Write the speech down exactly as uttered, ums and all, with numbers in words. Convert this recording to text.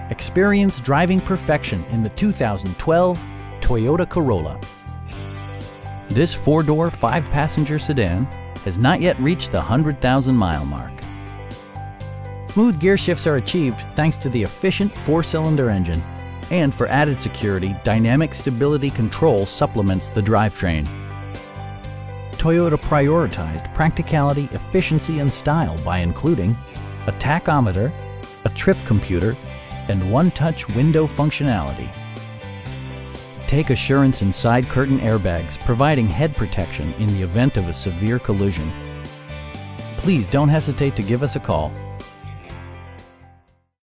Experience driving perfection in the two thousand twelve Toyota Corolla. This four-door, five-passenger sedan has not yet reached the one hundred thousand mile mark. Smooth gear shifts are achieved thanks to the efficient four-cylinder engine, and for added security, dynamic stability control supplements the drivetrain. Toyota prioritized practicality, efficiency, and style by including a tachometer, a trip computer, and one-touch window functionality. Take assurance in side curtain airbags, providing head protection in the event of a severe collision. Please don't hesitate to give us a call.